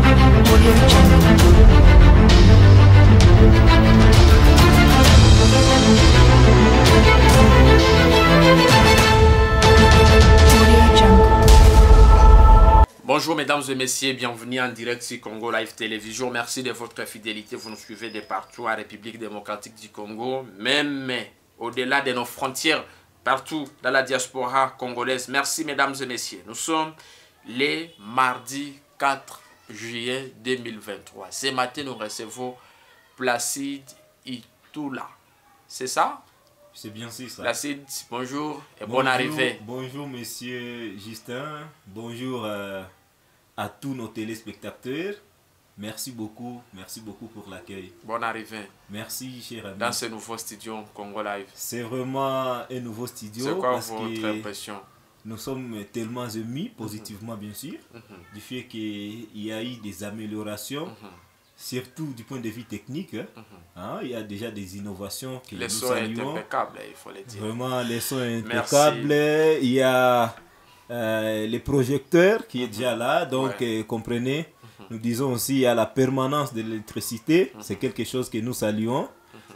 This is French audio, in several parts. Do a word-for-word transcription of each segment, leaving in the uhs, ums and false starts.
Bonjour mesdames et messieurs, bienvenue en direct sur Congo Live Télévision. Merci de votre fidélité, vous nous suivez de partout en République démocratique du Congo, même au-delà de nos frontières, partout dans la diaspora congolaise. Merci mesdames et messieurs. Nous sommes le mardi quatre juillet deux mille vingt-trois. Ce matin, nous recevons Placide Itoula. C'est ça? C'est bien ça. Placide, bonjour et bonjour, bonne arrivée. Bonjour monsieur Justin, bonjour euh, à tous nos téléspectateurs. Merci beaucoup, merci beaucoup pour l'accueil. Bonne arrivée. Merci cher ami. Dans ce nouveau studio Congo Live. C'est vraiment un nouveau studio. C'est quoi parce votre que impression? Nous sommes tellement émus, positivement bien sûr, Mm-hmm. du fait qu'il y a eu des améliorations. Mm-hmm. Surtout du point de vue technique, hein, Mm-hmm. hein, il y a déjà des innovations que Le nous son est saluons. impeccable, il faut le dire. Vraiment, les sons Merci. impeccables. Il y a euh, les projecteurs qui est déjà là. Donc, Ouais. euh, comprenez, nous disons aussi il y a la permanence de l'électricité. C'est quelque chose que nous saluons.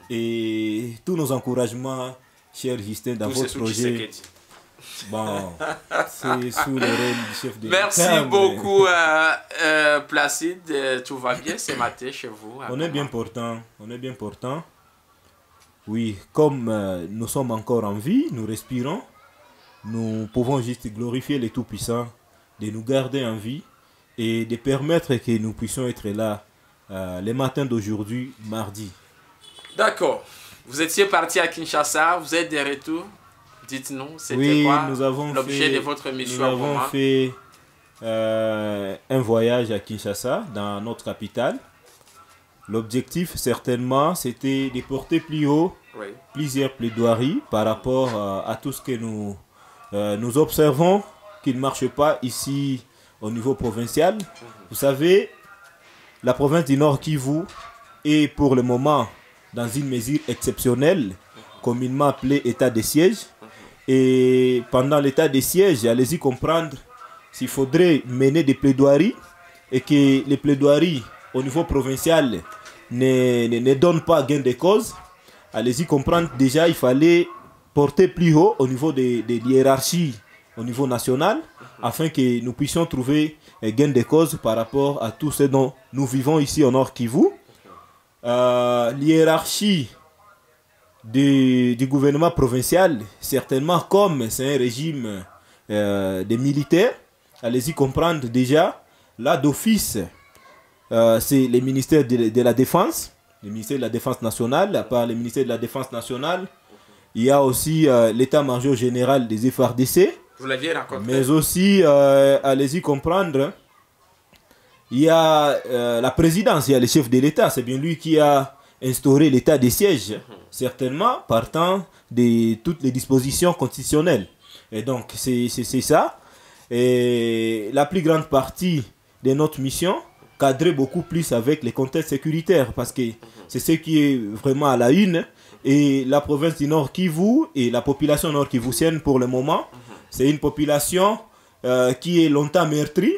Et tous nos encouragements, cher Justin, dans Tout c'est votre sous projet. Tshisekedi. Bon, c'est sous le règne du chef de Merci l'État, mais beaucoup, euh, euh, Placide. Euh, Tout va bien ce matin chez vous? On est bien portant. On est bien portant. Oui, comme euh, nous sommes encore en vie, nous respirons. Nous pouvons juste glorifier les Tout-Puissants de nous garder en vie et de permettre que nous puissions être là euh, les matins d'aujourd'hui, mardi. D'accord. Vous étiez parti à Kinshasa, vous êtes de retour. Dites-nous, c'était Oui, quoi nous avons l'objet fait, de votre mission nous à avons Goma? fait euh, un voyage à Kinshasa, dans notre capitale. L'objectif, certainement, c'était de porter plus haut Oui. plusieurs plaidoiries par rapport euh, à tout ce que nous, euh, nous observons qui ne marche pas ici au niveau provincial. Vous savez, la province du Nord Kivu est pour le moment dans une mesure exceptionnelle, communément appelée état de siège. Et pendant l'état de siège, allez-y comprendre s'il faudrait mener des plaidoiries et que les plaidoiries au niveau provincial ne, ne, ne donnent pas gain de cause. Allez-y comprendre déjà il fallait porter plus haut au niveau de, de l'hiérarchie au niveau national afin que nous puissions trouver gain de cause par rapport à tout ce dont nous vivons ici au Nord Kivu. Euh, l'hiérarchie du, du gouvernement provincial, certainement comme c'est un régime euh, des militaires, allez-y comprendre déjà, là d'office, euh, c'est le ministère de, de la Défense, le ministère de la Défense nationale. À part le ministère de la Défense nationale, il y a aussi euh, l'état-major général des F A R D C. Vous l'aviez rencontré? Mais aussi, euh, allez-y comprendre, il y a euh, la présidence, il y a le chef de l'État. C'est bien lui qui a instauré l'état de siège, mm-hmm. certainement partant de toutes les dispositions constitutionnelles. Et donc, c'est ça. Et la plus grande partie de notre mission cadrait beaucoup plus avec les contextes sécuritaires parce que c'est ce qui est vraiment à la une. Et la province du Nord Kivu et la population nord kivusienne pour le moment, c'est une population euh, qui est longtemps meurtrie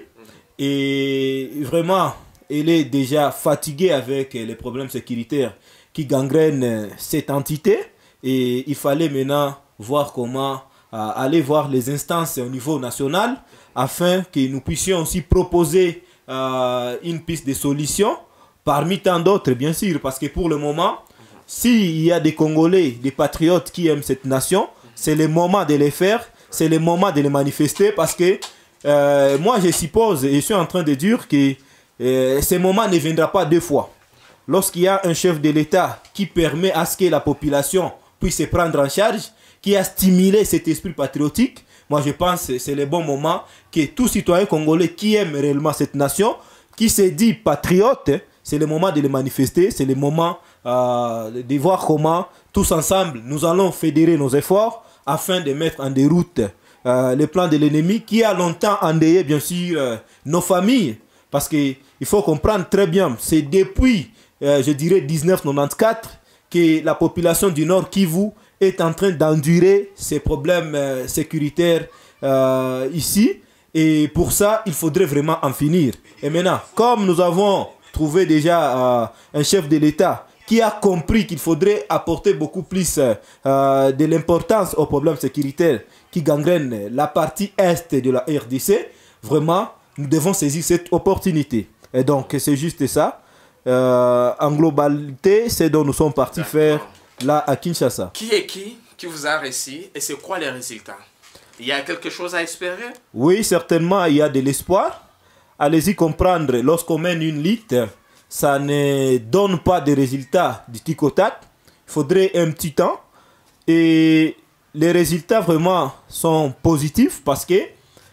et vraiment elle est déjà fatiguée avec les problèmes sécuritaires qui gangrènent cette entité. Et il fallait maintenant voir comment euh, aller voir les instances au niveau national afin que nous puissions aussi proposer euh, une piste de solution parmi tant d'autres bien sûr, parce que pour le moment, s'il y a des Congolais, des patriotes qui aiment cette nation, c'est le moment de les faire, c'est le moment de les manifester parce que euh, moi je suppose et je suis en train de dire que euh, ce moment ne viendra pas deux fois. Lorsqu'il y a un chef de l'État qui permet à ce que la population puisse se prendre en charge, qui a stimulé cet esprit patriotique, moi je pense que c'est le bon moment que tout citoyen congolais qui aime réellement cette nation, qui se dit patriote, c'est le moment de les manifester, c'est le moment euh, de voir comment tous ensemble nous allons fédérer nos efforts afin de mettre en déroute euh, les plans de l'ennemi qui a longtemps endeuillé bien sûr euh, nos familles. Parce qu'il faut comprendre très bien, c'est depuis, euh, je dirais, mille neuf cent quatre-vingt-quatorze que la population du Nord Kivu est en train d'endurer ces problèmes euh, sécuritaires euh, ici. Et pour ça, il faudrait vraiment en finir. Et maintenant, comme nous avons trouvé déjà euh, un chef de l'État qui a compris qu'il faudrait apporter beaucoup plus euh, de l'importance aux problèmes sécuritaires qui gangrènent la partie est de la R D C, vraiment, nous devons saisir cette opportunité. Et donc, c'est juste ça. Euh, en globalité, c'est dont nous sommes partis faire là à Kinshasa. Qui est qui qui vous a réussi et c'est quoi les résultats? Il y a quelque chose à espérer? Oui, certainement, il y a de l'espoir. Allez-y comprendre, lorsqu'on mène une lutte, ça ne donne pas de résultats du tic au tac. Il faudrait un petit temps. Et les résultats vraiment sont positifs parce que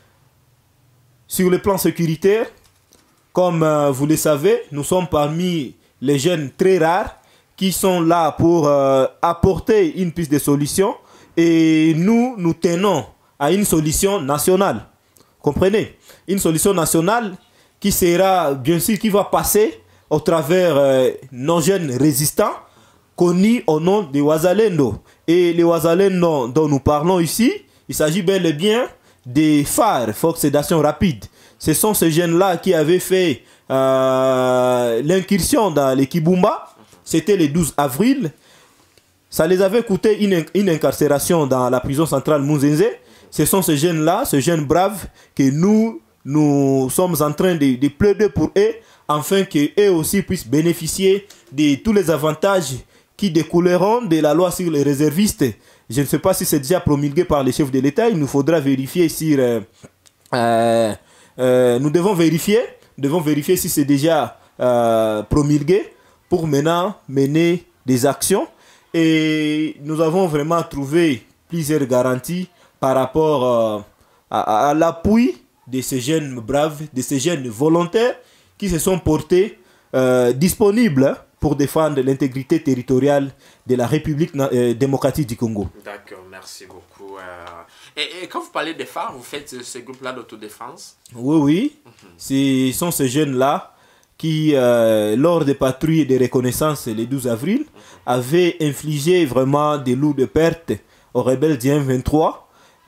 sur le plan sécuritaire, comme euh, vous le savez, nous sommes parmi les jeunes très rares qui sont là pour euh, apporter une piste de solution. Et nous, nous tenons à une solution nationale. Comprenez? Une solution nationale qui sera, bien sûr, qui va passer au travers euh, nos jeunes résistants connus au nom des Wazalendo. Et les Wazalendo dont nous parlons ici, il s'agit bel et bien des F A R, Forces d'Action Rapide. Ce sont ces jeunes-là qui avaient fait euh, l'incursion dans les Kibumba. C'était le douze avril. Ça les avait coûté une, une incarcération dans la prison centrale Munzenze. Ce sont ces jeunes-là, ces jeunes braves, que nous, nous sommes en train de, de plaider pour eux, afin qu'eux aussi puissent bénéficier de tous les avantages qui découleront de la loi sur les réservistes. Je ne sais pas si c'est déjà promulgué par les chefs de l'État. Il nous faudra vérifier si... Euh, euh, euh, nous devons vérifier, devons vérifier si c'est déjà euh, promulgué pour maintenant mener des actions. Et nous avons vraiment trouvé plusieurs garanties par rapport euh, à, à l'appui de ces jeunes braves, de ces jeunes volontaires qui se sont portés euh, disponibles pour défendre l'intégrité territoriale de la République euh, démocratique du Congo. D'accord, merci beaucoup. Euh, et, et quand vous parlez des F A R, vous faites ce, ce groupe-là d'autodéfense? Oui, oui. Mm-hmm. Ce sont ces jeunes-là qui, euh, lors des patrouilles de reconnaissance le douze avril, mm-hmm. avaient infligé vraiment des lourdes pertes aux rebelles du M vingt-trois.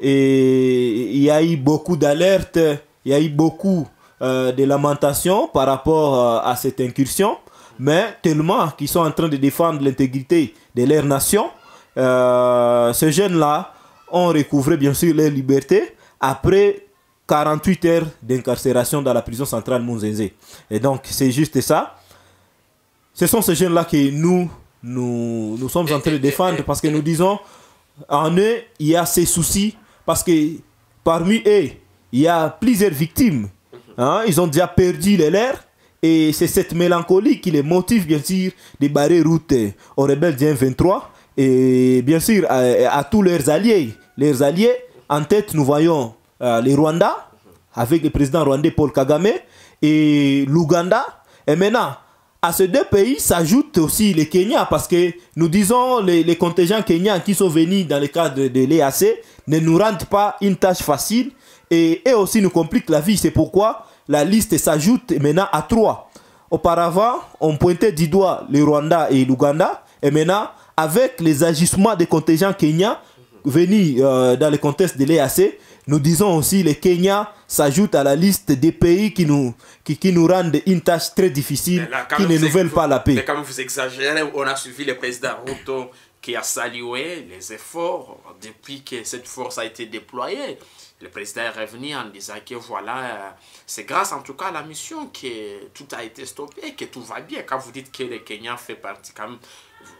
Et il y a eu beaucoup d'alertes, il y a eu beaucoup euh, de lamentations par rapport euh, à cette incursion, mais tellement qu'ils sont en train de défendre l'intégrité de leur nation, euh, ces jeunes-là ont recouvré bien sûr leur liberté après quarante-huit heures d'incarcération dans la prison centrale Munzenze. Et donc c'est juste ça. Ce sont ces jeunes-là que nous, nous, nous sommes en train de défendre parce que nous disons, en eux, il y a ces soucis. Parce que parmi eux, il y a plusieurs victimes. Hein? Ils ont déjà perdu les leurs. Et c'est cette mélancolie qui les motive, bien sûr, de barrer route aux rebelles du M vingt-trois. Et bien sûr, à, à tous leurs alliés. Leurs alliés, en tête, nous voyons euh, les Rwandais, avec le président rwandais Paul Kagame, et l'Ouganda. Et maintenant, à ces deux pays s'ajoutent aussi les Kenyans, parce que nous disons les, les contingents kenyans qui sont venus dans le cadre de l'E A C ne nous rendent pas une tâche facile et eux aussi nous compliquent la vie. C'est pourquoi la liste s'ajoute maintenant à trois. Auparavant, on pointait du doigt le Rwanda et l'Ouganda. Et maintenant, avec les agissements des contingents kenyans venus euh, dans le contexte de l'E A C, nous disons aussi les Kenyans s'ajoutent à la liste des pays qui nous, qui, qui nous rendent une tâche très difficile, là, qui ne nous veulent pas la paix. Mais quand vous exagérez, on a suivi le président Ruto qui a salué les efforts depuis que cette force a été déployée. Le président est revenu en disant que voilà, c'est grâce en tout cas à la mission que tout a été stoppé, que tout va bien. Quand vous dites que le Kenya fait partie, quand même, vous...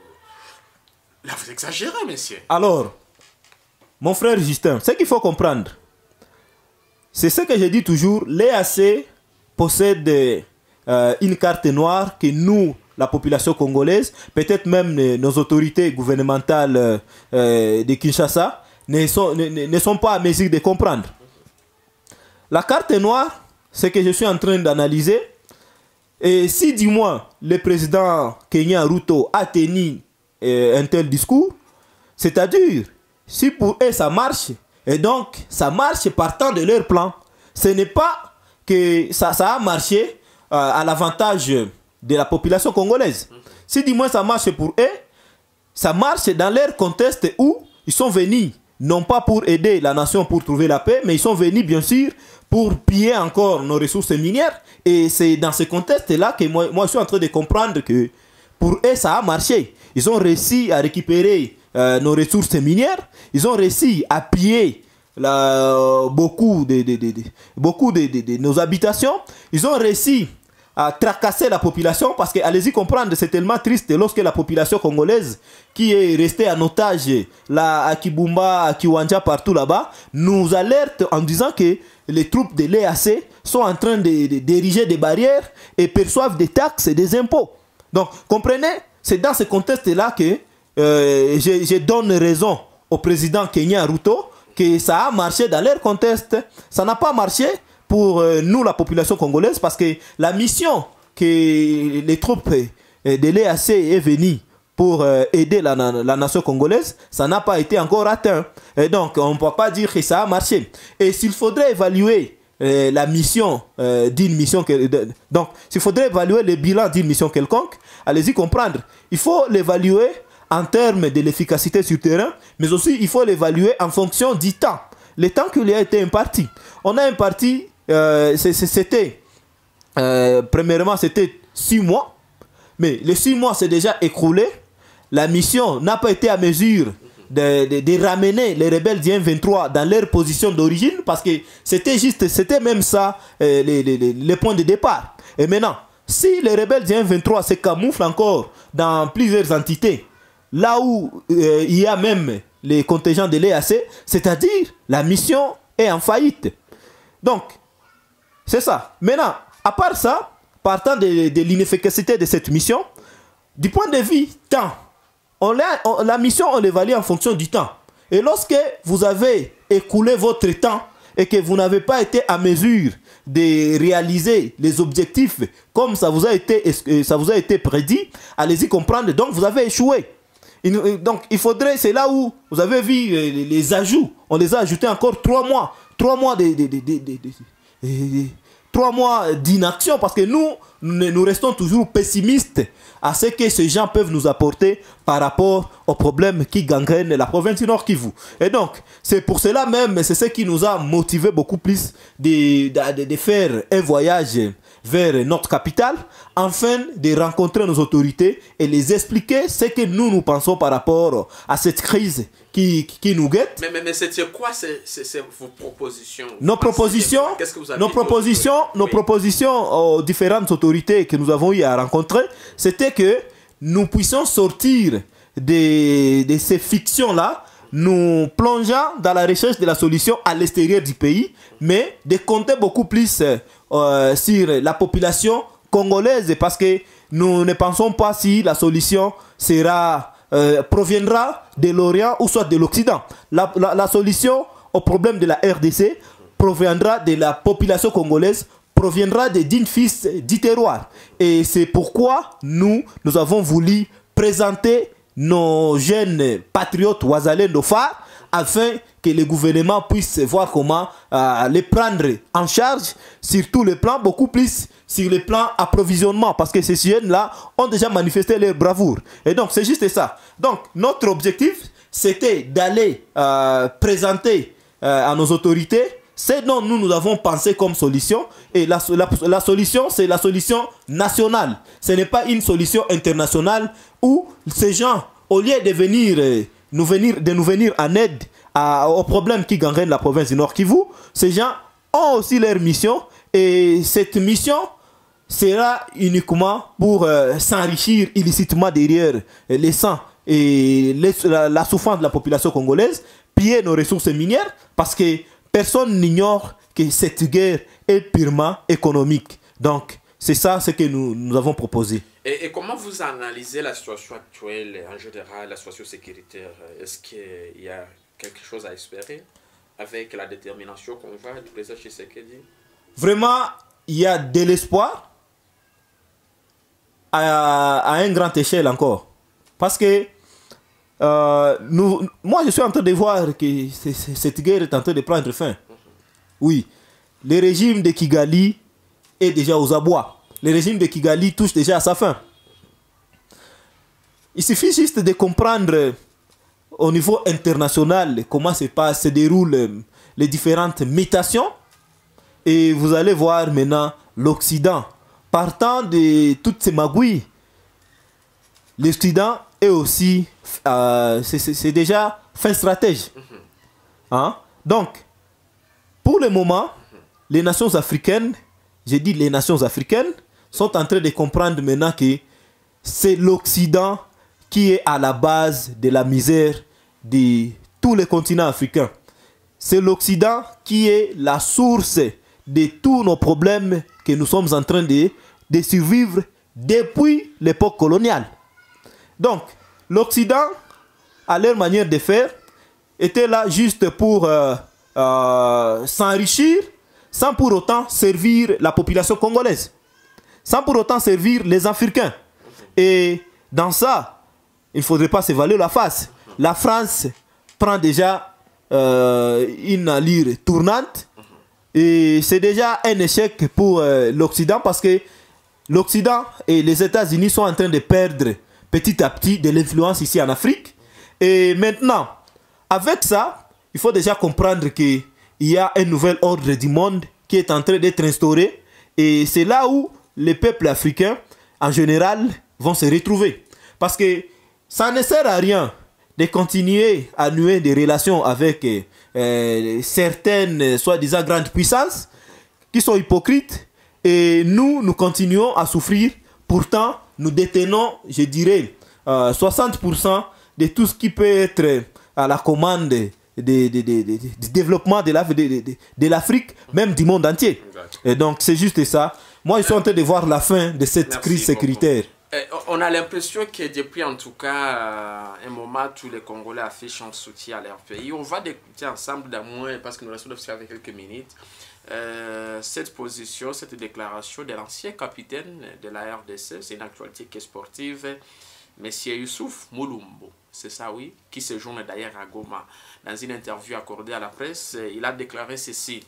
là vous exagérez, monsieur. Alors, mon frère Justin, ce qu'il faut comprendre, c'est ce que je dis toujours, l'E A C possède euh, une carte noire que nous, la population congolaise, peut-être même euh, nos autorités gouvernementales euh, de Kinshasa, ne sont, ne, ne sont pas à mesure de comprendre. La carte noire, c'est que je suis en train d'analyser. Et si du moins le président Kenyan Ruto a tenu euh, un tel discours, c'est-à-dire, si pour eux ça marche, et donc ça marche partant de leur plan, ce n'est pas que ça, ça a marché euh, à l'avantage de la population congolaise. Si du moins ça marche pour eux, ça marche dans leur contexte où ils sont venus non pas pour aider la nation pour trouver la paix, mais ils sont venus bien sûr pour piller encore nos ressources minières. Et c'est dans ce contexte-là que moi, moi je suis en train de comprendre que pour eux ça a marché. Ils ont réussi à récupérer euh, nos ressources minières, ils ont réussi à piller la, beaucoup, de, de, de, de, beaucoup de, de, de nos habitations, ils ont réussi à tracasser la population parce que, allez-y comprendre, c'est tellement triste lorsque la population congolaise qui est restée en otage là, à Kibumba, à Kiwanja, partout là-bas, nous alerte en disant que les troupes de l'E A C sont en train de, de, d'ériger des barrières et perçoivent des taxes et des impôts. Donc, comprenez, c'est dans ce contexte-là que euh, je, je donne raison au président Kenya Ruto que ça a marché dans leur contexte. Ça n'a pas marché pour euh, nous, la population congolaise, parce que la mission que les troupes euh, de l'E A C est venue pour euh, aider la, la nation congolaise, ça n'a pas été encore atteint. Et donc, on ne peut pas dire que ça a marché. Et s'il faudrait évaluer euh, la mission euh, d'une mission... Que, de, donc, s'il faudrait évaluer le bilan d'une mission quelconque, allez-y comprendre. Il faut l'évaluer en termes de l'efficacité sur le terrain, mais aussi il faut l'évaluer en fonction du temps. Le temps qui lui a été imparti. On a imparti... Euh, c'était euh, premièrement c'était six mois, mais les six mois c'est déjà écroulé. La mission n'a pas été à mesure de, de, de ramener les rebelles du M vingt-trois dans leur position d'origine, parce que c'était juste, c'était même ça euh, les, les, les, les points de départ. Et maintenant, si les rebelles du M vingt-trois se camouflent encore dans plusieurs entités, là où euh, il y a même les contingents de l'E A C, c'est-à-dire la mission est en faillite. Donc c'est ça. Maintenant, à part ça, partant de, de l'inefficacité de cette mission, du point de vue temps, on la, on, la mission, on l'évalue en fonction du temps. Et lorsque vous avez écoulé votre temps et que vous n'avez pas été à mesure de réaliser les objectifs comme ça vous a été, ça vous a été prédit, allez-y comprendre, donc vous avez échoué. Donc il faudrait, c'est là où vous avez vu les, les ajouts, on les a ajoutés encore trois mois. Trois mois de... de, de, de, de, de Et trois mois d'inaction, parce que nous, nous restons toujours pessimistes à ce que ces gens peuvent nous apporter par rapport aux problèmes qui gangrènent la province du Nord Kivu. Et donc, c'est pour cela même, c'est ce qui nous a motivé beaucoup plus de, de, de faire un voyage vers notre capitale, afin de rencontrer nos autorités et les expliquer ce que nous, nous pensons par rapport à cette crise qui, qui nous guette. Mais, mais, mais c'est quoi c'est, c'est, c'est vos propositions? Nos propositions, Qu'est-ce que vous avez nos propositions, nos oui. propositions aux différentes autorités que nous avons eu à rencontrer, c'était que nous puissions sortir de, de ces fictions-là, nous plongeant dans la recherche de la solution à l'extérieur du pays, mais de compter beaucoup plus euh, sur la population congolaise, parce que nous ne pensons pas si la solution sera, euh, proviendra de l'Orient ou soit de l'Occident. La, la, la solution au problème de la R D C proviendra de la population congolaise, proviendra des dignes fils du terroir. Et c'est pourquoi nous, nous avons voulu présenter nos jeunes patriotes Wazalendo phares, afin que le gouvernement puisse voir comment euh, les prendre en charge sur tout le plan, beaucoup plus sur le plan approvisionnement, parce que ces jeunes-là ont déjà manifesté leur bravoure. Et donc c'est juste ça. Donc notre objectif, c'était d'aller euh, présenter euh, à nos autorités ce dont nous, nous avons pensé comme solution. Et la, la, la solution, c'est la solution nationale. Ce n'est pas une solution internationale où ces gens, au lieu de venir, euh, nous, venir, de nous venir en aide à, aux problèmes qui gangrènent la province du Nord Kivu, ces gens ont aussi leur mission. Et cette mission sera uniquement pour euh, s'enrichir illicitement derrière euh, les sangs et les, la, la souffrance de la population congolaise, piller nos ressources minières, parce que personne n'ignore que cette guerre est purement économique. Donc, c'est ça ce que nous, nous avons proposé. Et, et comment vous analysez la situation actuelle, en général, la situation sécuritaire? Est-ce qu'il y a quelque chose à espérer avec la détermination qu'on voit du président Tshisekedi? Vraiment, il y a de l'espoir à, à une grande échelle encore. Parce que Euh, nous, moi, je suis en train de voir que c est, c est, cette guerre est en train de prendre fin. Oui, le régime de Kigali est déjà aux abois. Le régime de Kigali touche déjà à sa fin. Il suffit juste de comprendre au niveau international, comment se, passe, se déroulent les différentes mutations. Et vous allez voir maintenant l'Occident. Partant de toutes ces magouilles, l'Occident est aussi, euh, c'est déjà fin stratège. Hein? Donc, pour le moment, les nations africaines, j'ai dit les nations africaines, sont en train de comprendre maintenant que c'est l'Occident qui est à la base de la misère de tous les continents africains. C'est l'Occident qui est la source de tous nos problèmes que nous sommes en train de, de survivre depuis l'époque coloniale. Donc, l'Occident, à leur manière de faire, était là juste pour euh, euh, s'enrichir sans pour autant servir la population congolaise, sans pour autant servir les Africains. Et dans ça, il ne faudrait pas se voiler la face. La France prend déjà euh, une allure tournante et c'est déjà un échec pour euh, l'Occident parce que l'Occident et les États-Unis sont en train de perdre petit à petit de l'influence ici en Afrique. Et maintenant, avec ça, il faut déjà comprendre qu'il y a un nouvel ordre du monde qui est en train d'être instauré. Et c'est là où les peuples africains, en général, vont se retrouver. Parce que ça ne sert à rien de continuer à nouer des relations avec euh, certaines, soi-disant, grandes puissances qui sont hypocrites. Et nous, nous continuons à souffrir. Pourtant, nous détenons, je dirais, euh, soixante pour cent de tout ce qui peut être à la commande de, de, de, de, de, du développement de l'Afrique, de, de, de même du monde entier. Et donc, c'est juste ça. Moi, je suis en train de voir la fin de cette Merci crise sécuritaire. On a l'impression que depuis, en tout cas, un moment, tous les Congolais affichent un soutien à leur pays. On va écouter ensemble, d'un moins, parce que nous restons avec quelques minutes, euh, cette position, cette déclaration de l'ancien capitaine de la R D C. C'est une actualité qui est sportive. Monsieur Youssouf Moulumbo, c'est ça oui, qui séjourne d'ailleurs à Goma. Dans une interview accordée à la presse, il a déclaré ceci.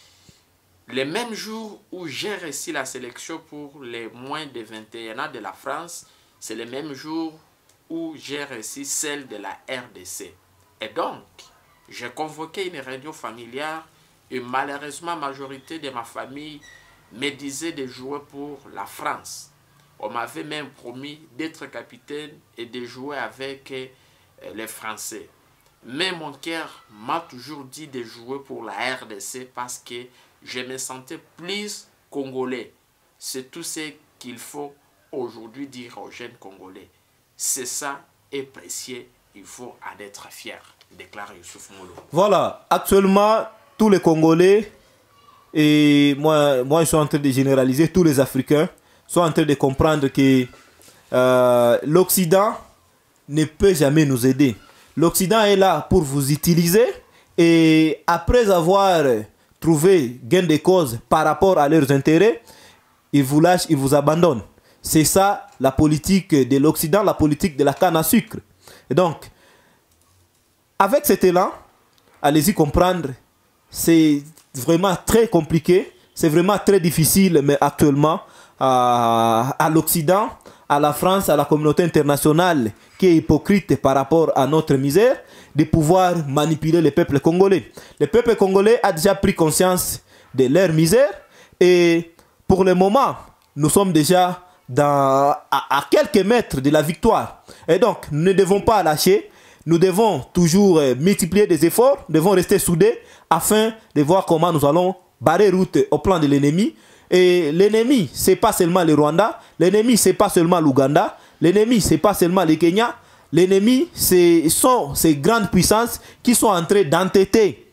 Le même jour où j'ai réussi la sélection pour les moins de vingt et un ans de la France, c'est le même jour où j'ai réussi celle de la R D C. Et donc, j'ai convoqué une réunion familiale et malheureusement, la majorité de ma famille me disait de jouer pour la France. On m'avait même promis d'être capitaine et de jouer avec euh, les Français. Mais mon cœur m'a toujours dit de jouer pour la R D C parce que je me sentais plus congolais. C'est tout ce qu'il faut aujourd'hui dire aux jeunes Congolais. C'est ça est précieux, il faut en être fier, déclare Youssouf Molo. Voilà, actuellement, tous les Congolais, et moi, moi je suis en train de généraliser, tous les Africains, sont en train de comprendre que euh, l'Occident ne peut jamais nous aider. L'Occident est là pour vous utiliser et après avoir trouvé gain de cause par rapport à leurs intérêts, ils vous lâchent, ils vous abandonnent. C'est ça la politique de l'Occident, la politique de la canne à sucre. Et donc, avec cet élan, allez-y comprendre, c'est vraiment très compliqué, c'est vraiment très difficile, mais actuellement, à, à l'Occident, à la France, à la communauté internationale qui est hypocrite par rapport à notre misère, de pouvoir manipuler le peuple congolais. Le peuple congolais a déjà pris conscience de leur misère et pour le moment, nous sommes déjà dans, à, à quelques mètres de la victoire. Et donc, nous ne devons pas lâcher, nous devons toujours euh, multiplier des efforts, nous devons rester soudés afin de voir comment nous allons barrer route au plan de l'ennemi. Et l'ennemi, ce n'est pas seulement le Rwanda, l'ennemi, ce n'est pas seulement l'Ouganda, l'ennemi, ce n'est pas seulement le Kenya, l'ennemi, ce sont ces grandes puissances qui sont en train d'entêter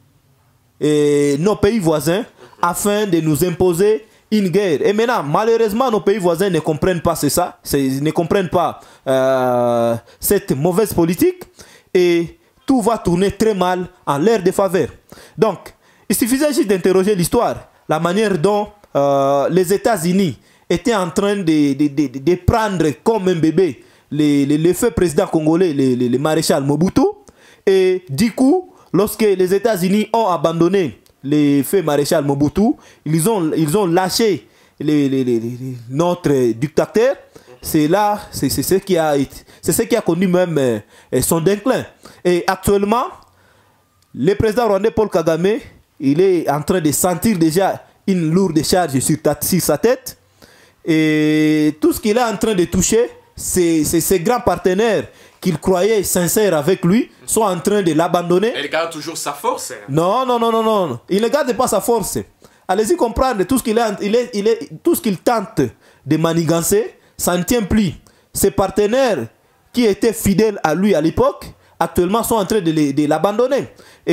nos pays voisins afin de nous imposer une guerre. Et maintenant, malheureusement, nos pays voisins ne comprennent pas ça, ne comprennent pas euh, cette mauvaise politique et tout va tourner très mal en leur défaveur. Donc, il suffisait juste d'interroger l'histoire, la manière dont euh, les États-Unis étaient en train de, de, de, de prendre comme un bébé le, le, le feu président congolais, le, le, le maréchal Mobutu. Et du coup, lorsque les États-Unis ont abandonné le feu maréchal Mobutu, ils ont, ils ont lâché les, les, les, les, notre dictateur c'est là, c'est ce qui a c'est ce qui a connu même euh, son déclin. Et actuellement, le président rwandais Paul Kagame, il est en train de sentir déjà une lourde charge sur, ta, sur sa tête. Et tout ce qu'il est en train de toucher, c'est ses grands partenaires qu'il croyait sincères avec lui sont en train de l'abandonner. Il garde toujours sa force. Non, non, non, non, non. Il ne garde pas sa force. Allez-y comprendre, tout ce qu'il il est, il est, tout ce qu'il tente de manigancer, ça ne tient plus. Ses partenaires qui étaient fidèles à lui à l'époque, actuellement sont en train de l'abandonner.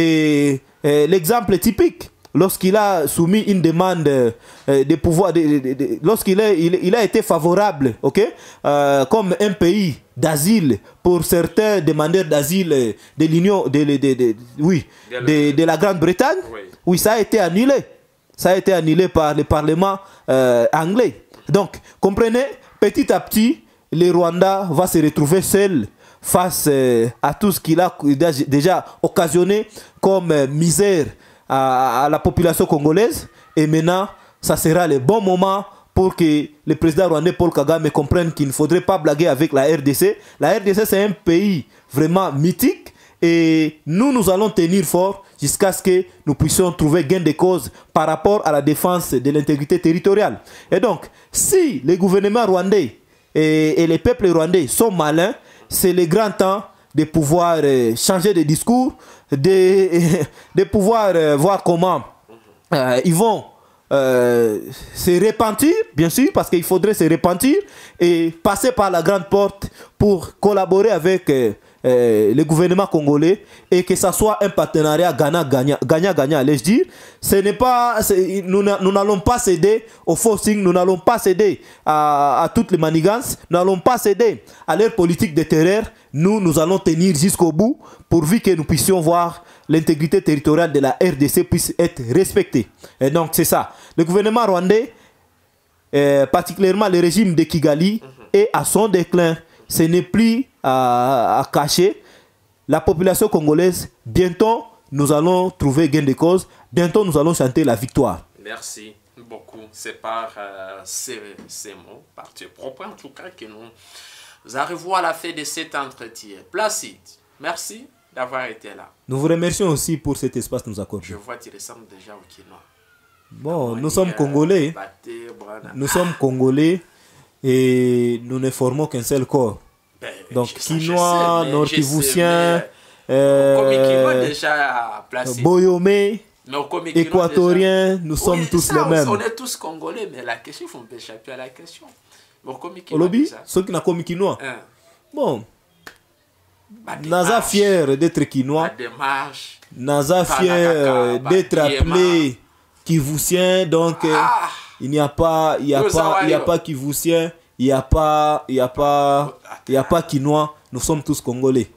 Et, et l'exemple typique, lorsqu'il a soumis une demande euh, de pouvoir, de, de, de, lorsqu'il il, il a été favorable, ok, euh, comme un pays d'asile pour certains demandeurs d'asile de l'Union, de, de, de, de, oui, de, de la Grande-Bretagne, oui. oui, ça a été annulé. Ça a été annulé par le Parlement euh, anglais. Donc, comprenez, petit à petit, le Rwanda va se retrouver seul face euh, à tout ce qu'il a déjà occasionné comme euh, misère à, à la population congolaise. Et maintenant, ça sera le bon moment pour que le président rwandais Paul Kagame comprenne qu'il ne faudrait pas blaguer avec la R D C. La R D C, c'est un pays vraiment mythique. Et nous, nous allons tenir fort jusqu'à ce que nous puissions trouver gain de cause par rapport à la défense de l'intégrité territoriale. Et donc, si les gouvernements rwandais et, et les peuples rwandais sont malins, c'est le grand temps de pouvoir euh, changer de discours, de, de pouvoir euh, voir comment euh, ils vont euh, se repentir, bien sûr, parce qu'il faudrait se repentir et passer par la grande porte pour collaborer avec euh, Euh, le gouvernement congolais et que ça soit un partenariat gagnant-gagnant, gagnant-gagnant, allais-je dire. Ce n'est pas, nous n'allons pas céder au forcing, nous n'allons pas céder à, à toutes les manigances, nous n'allons pas céder à leur politique de terreur. Nous, nous allons tenir jusqu'au bout pourvu que nous puissions voir l'intégrité territoriale de la R D C puisse être respectée. Et donc c'est ça. Le gouvernement rwandais, euh, particulièrement le régime de Kigali, est à son déclin. Ce n'est plus à, à cacher. La population congolaise, bientôt, nous allons trouver gain de cause. Bientôt, nous allons chanter la victoire. Merci beaucoup. C'est par euh, ces, ces mots, par tes propos, en tout cas, que nous arrivons à la fin de cet entretien. Placide, merci d'avoir été là. Nous vous remercions aussi pour cet espace que nous accordons. Je vois que tu ressembles déjà au Kinois. Bon, nous sommes Congolais. Nous sommes Congolais. Et nous ne formons qu'un seul corps. Ben, donc, je, Kinois, Nord-Kivousien, euh, Boyomé, Équatoriens, nous oui, sommes tous ça, les mêmes. On est tous Congolais, mais la question, il faut échapper à la question. Olobi, ceux qui n'ont pas Kinois. Hein. Bon, Naza fier d'être Kinois. Naza fier d'être appelé Kivousien, donc... Ah. Il n'y a pas, il n'y a pas, il n'y a pas Kivousien, il n'y a pas, il n'y a pas, il n'y a pas Kinois. Nous sommes tous Congolais.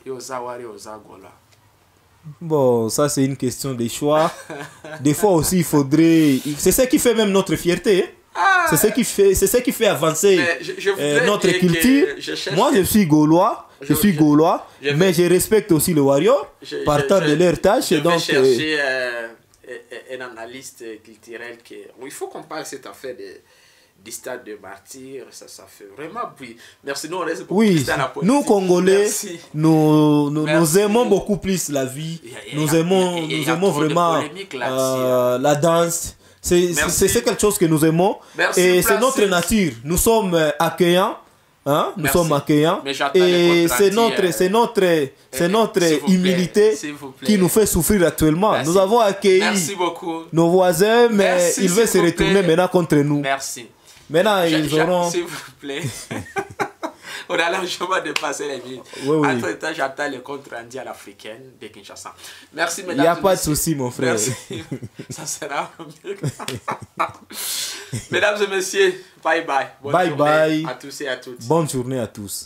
Bon, ça c'est une question de choix. Des fois aussi, il faudrait. C'est ce qui fait même notre fierté. Ah, c'est ce qui fait, c'est ce qui fait avancer je, je euh, notre culture. Je cherche... Moi, je suis gaulois, je, je suis je, gaulois, je, mais je respecte aussi les warriors partant de leur tâche. Je donc. Vais chercher, euh... un analyste culturel qui il faut qu'on parle de cette affaire de, du stade de martyrs, ça, ça fait vraiment oui. Merci, nous on reste beaucoup oui, plus dans la politique. Nous Congolais, nous, nous, nous aimons beaucoup plus la vie, a, nous a, aimons, a, a, nous aimons vraiment euh, la danse, c'est quelque chose que nous aimons. Merci, et c'est notre nature, nous sommes accueillants. Hein? Nous Merci. sommes accueillants et c'est notre, c'est notre, c'est notre humilité qui nous fait souffrir actuellement. Merci. Nous avons accueilli nos voisins, mais Merci, ils veulent se retourner maintenant contre nous. Merci. Maintenant, ils auront... S'il vous plaît. On a largement dépassé les minutes. Oui, oui. Entre temps, j'attends le compte rendu à l'africaine de Kinshasa. Merci, mesdames. Il n'y a pas de souci, mon frère. Merci. Ça sera mieux. Mesdames et messieurs, bye bye. Bonne bye bye à tous et à toutes. Bonne journée à tous.